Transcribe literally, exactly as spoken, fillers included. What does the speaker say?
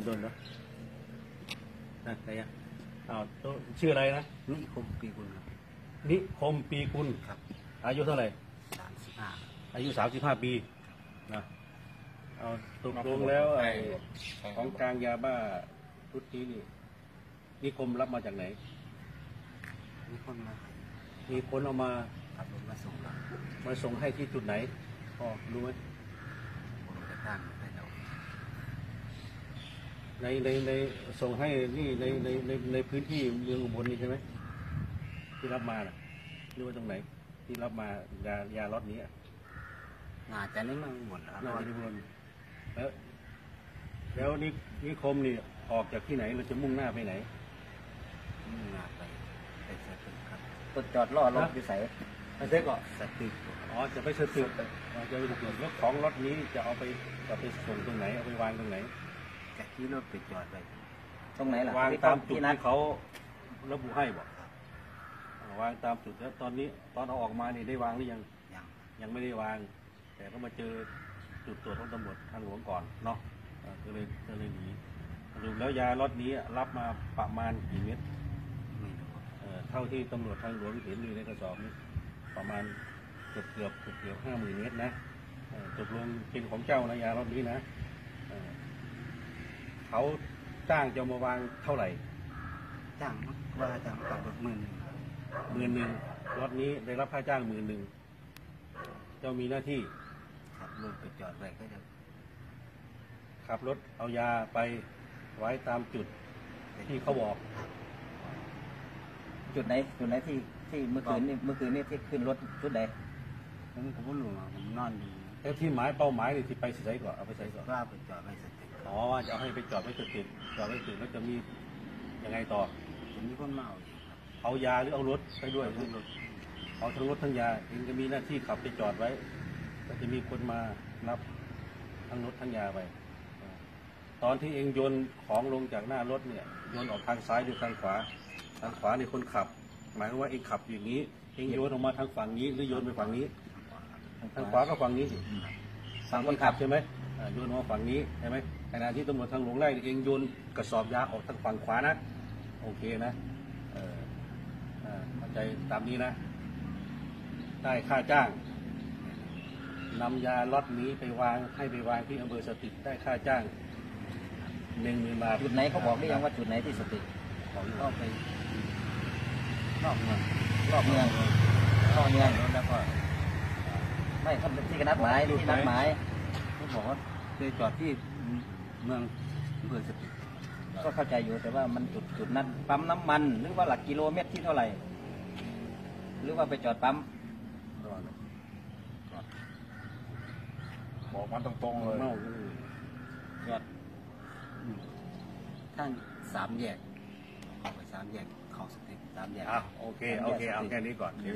โดนแล้วนะใครอ่ะอ้าวชื่ออะไรนะนิคมปีกุลครับนิคมปีกุลครับอายุเท่าไหร่สามสิบห้าอายุสามสิบห้าปีนะเอาตกลงแล้วไอ้ของกลางยาบ้าชุดนี้นี่นิคมรับมาจากไหนมีคนมามีคนเอามาขับรถมาส่งครับมาส่งให้ที่จุดไหนพ่อรู้ไหมผมจะตั้งไปแล้วในในในส่งให้นี่ในในในในพื้นที่เมืองอุบลนี่ใช่ไหมที่รับมาน่ะรู้ว่าตรงไหนที่รับมายายาล็อตนี้งานจะนี่มันหมดแล้วน่าจะอุบลแล้วแล้วนี่นิคมนี่ออกจากที่ไหนเราจะมุ่งหน้าไปไหนมุ่งหน้าไปไปสตึกครับรถจอดรอรถอยู่ใส่ไปเซ็กก่อนสตึกอ๋อจะไปสตึกจะไปสตึกรถของรถนี้จะเอาไปจะไปส่งตรงไหนเอาไปวางตรงไหนจะขี่รถไปจอดไปตรงไหนล่ะวางตามจุดที่เขาระบุให้บอกวางตามจุดแล้วตอนนี้ตอนเอาออกมานี่ได้วางหรือยังยังยังไม่ได้วางแต่ก็มาเจอจุดตรวจของตำรวจทางหลวงก่อนเนาะก็เลยก็เลยหนีสรุปแล้วยาล็อตนี้รับมาประมาณกี่เม็ดเท่าที่ตำรวจทางหลวงเห็นอยู่ในกระสอบนี้ประมาณเกือบเกือบเกือบเกือบห้าหมื่นเม็ดนะตกลงเป็นของเจ้านะยาล็อตนี้นะเขาจ้างจะมาวางเท่าไหร่จ้างว่าจ้างกับหมื่นหมื่นหนึ่งล็อตนี้ได้รับค่าจ้างหมื่นหนึ่งเจ้ามีหน้าที่ขับรถไปจอดไว้ก็จะขับรถเอายาไปไว้ตามจุดที่เขาบอกจุดไหนจุดไหนที่ที่เมื่อคืนนี่เมื่อคืนนี่ที่ขึ้นรถจุดไหนผมผมก็รู้ว่าผมนอนอยู่แล้วที่หมายเป้าหมายนี่ที่ไปใส่ก่อนเอาไปใส่ก่อนว่าไปจอดไว้สตึกอ๋อจะเอาให้ไปจอดไว้สตึกจอดไว้สตึกแล้วจะมียังไงต่อจะมีคนมาเอาเอายาหรือเอารถไปด้วยเอาทั้งรถทั้งยาเองจะมีหน้าที่ขับไปจอดไว้ก็จะมีคนมารับทั้งรถทั้งยาไปตอนที่เองโยนของลงจากหน้ารถเนี่ยโยนออกทางซ้ายหรือทางขวาทางขวาในคนขับหมายความว่าเองขับอย่างนี้เองโยนออกมาทางฝั่งนี้หรือโยนไปฝั่งนี้ทางขวาก็ฝั่งนี้ฝั่งคนขับใช่ไหมโยนมาฝั่งนี้ใช่ไหมขณะที่ตำรวจทางหลวงไล่เองโยนกระสอบยาออกทางฝั่งขวานะโอเคนะเออเข้าใจตามนี้นะได้ค่าจ้างนำยาล็อตนี้ไปวางให้ไปวางที่อำเภอสตึกได้ค่าจ้างหนึ่งหมื่นบาทจุดไหนเขาบอกได้ยังว่าจุดไหนที่สตึกของก็ไปรอบเมืองรอบเมืองรอบเมืองแล้วก็ไม่ทำที่นัดหมายที่นัดหมายเขาบอกว่าเคยจอดที่เมืองอำเภอสตึกก็เข้าใจอยู่แต่ว่ามันจุดจุดนั้นปั๊มน้ำมันหรือว่าหลักกิโลเมตรที่เท่าไหร่หรือว่าไปจอดปั๊มบอกมันตรงๆเลยจอดทั้งสามแยกเข้าไปสามแยกเข้าสตึกสามแยกอ่ะโอเคโอเคเอาแค่นี้ก่อน